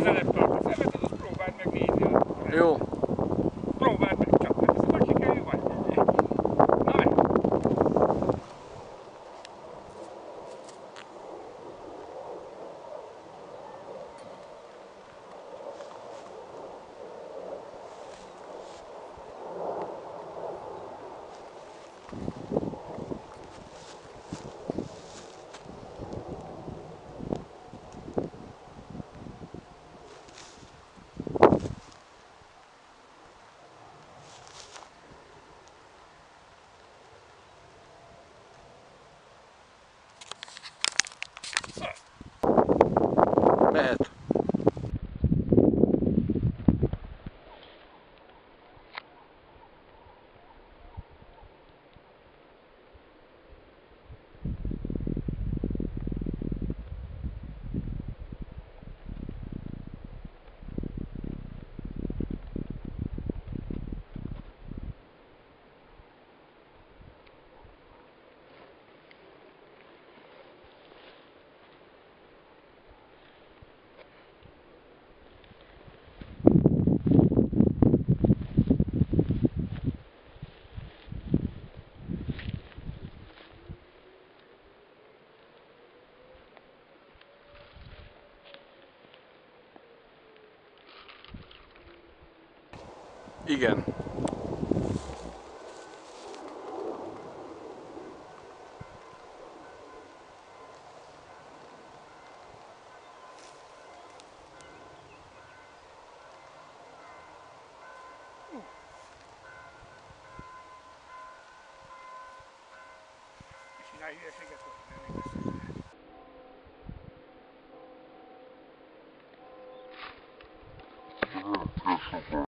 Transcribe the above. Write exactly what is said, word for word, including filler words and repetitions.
közelebb tart a szemetet, azt próbáld meg nézni. Jó. Próbáld meg csak, mert ezt vagy sikerül, vagy egy. Na meg! Mehet. Igen. Csinálj hülyeséget, hogy nem Köszönöm.